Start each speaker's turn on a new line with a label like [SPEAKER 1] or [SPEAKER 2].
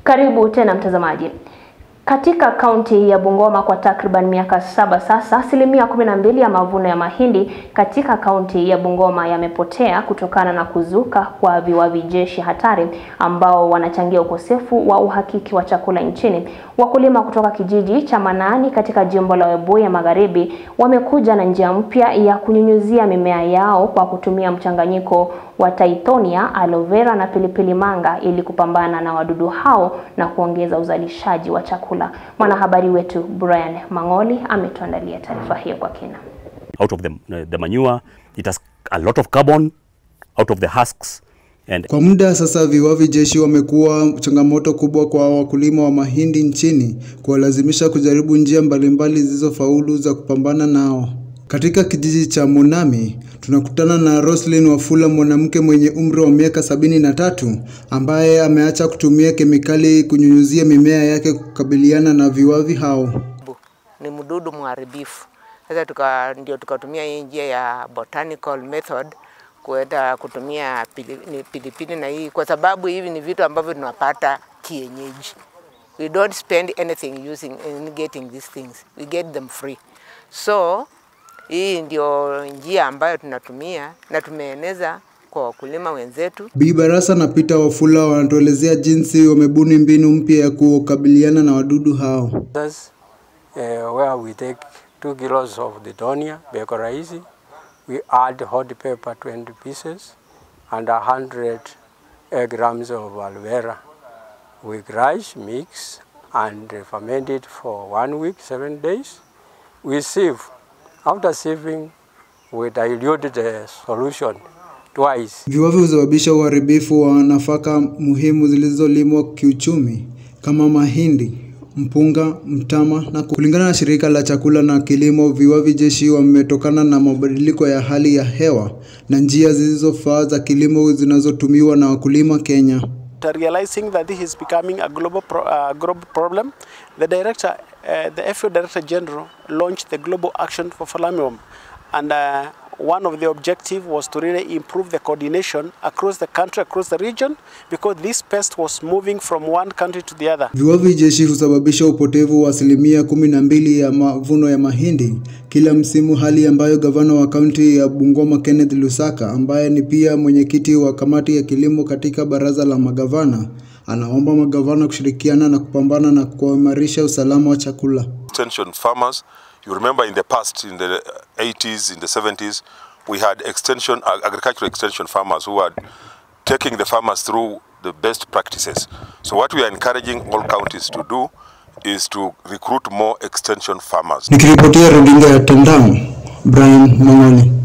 [SPEAKER 1] Karibu tena mtazamaji. Katika kaunti ya Bungoma kwa takriban miaka 7 sasa, asilimia 12 ya mavuno ya mahindi katika kaunti ya Bungoma yamepotea kutokana na kuzuka kwa viwavi jeshi hatari ambao wanachangia ukosefu wa uhakiki wa chakula nchini. Wakulima kutoka kijiji cha Manani katika jimbo la Webuye Magharibi wamekuja na njia mpya ya kunyunyuzia mimea yao kwa kutumia mchanganyiko wa Tithonia, aloe vera na pilipili manga ili kupambana na wadudu hao na kuongeza uzalishaji wa chakula. Mwanahabari wetu Brian Mangoli ametuandalia taarifa hiyo kwa kina.
[SPEAKER 2] Out of the manure, it has a lot of carbon out of the husks.
[SPEAKER 3] Kwa muda sasa viwavi jeshi wamekuwa changamoto kubwa kwa wakulima wa mahindi nchini, kuwalazimisha kujaribu njia mbalimbali zilizofaulu za kupambana nao. Katika kijiji cha Monami, tunakutana na Roslyn Wafula, mwanamke mwenye umri wa miaka 73, ambaye ameacha kutumia kemikali kunyunyuzia mimea yake kukabiliana na viwavi hao.
[SPEAKER 4] Ni mdudu mharibifu. Sasa ndio tukatumia hii njia ya botanical method kutumia pilipili na hii, kwa sababu hivi ni vitu ambavyo tunapata kienyeji. We don't spend anything getting these things. We get them free. So hii ndio njia ambayo tunatumia na tumeeneza kwa wakulima wenzetu.
[SPEAKER 3] Bi Barasa na Peter Wafula wanatuelezea jinsi wamebuni mbinu mpya ya kukabiliana na wadudu hao.
[SPEAKER 5] Where we take 2 kilos of the Tithonia, beko rahisi, we add hot pepper 20 pieces and 100 grams of aloe vera. We crush, mix and ferment it for 1 week, 7 days. We sieve. After sieving, we dilute the solution twice.
[SPEAKER 3] Viwavi husababisha uharibifu wa nafaka muhimu zilizolimwa kiuchumi kama mahindi, mpunga, mtama na kulingana na shirika la chakula na kilimo, viwavi jeshi wametokana na mabadiliko ya hali ya hewa na njia zilizofaa za kilimo zinazotumiwa na wakulima Kenya.
[SPEAKER 6] Realizing that this is becoming a global problem, the FAO Director General launched the Global Action for Falamium, and one of the objectives was to really improve the coordination across the country, across the region, because this pest was moving from one country to the other.
[SPEAKER 3] Viwavi jeshi husababisha upotevu wa asilimia 12 ya mavuno ya mahindi kila msimu, hali ambayo gavana wa kaunti ya Bungoma Kenneth Lusaka, ambaye ni pia mwenyekiti wa kamati ya kilimo katika baraza la magavana, anaomba magavana kushirikiana na kupambana na kuimarisha usalama wa chakula.
[SPEAKER 7] Extension farmers, you remember in the past, in the 80s, in the 70s, we had agricultural extension farmers who are taking the farmers through the best practices. So what we are encouraging all counties to do is to recruit more extension farmers.
[SPEAKER 3] Nikiripotia runinga ya Tandao, Brian Mangoli.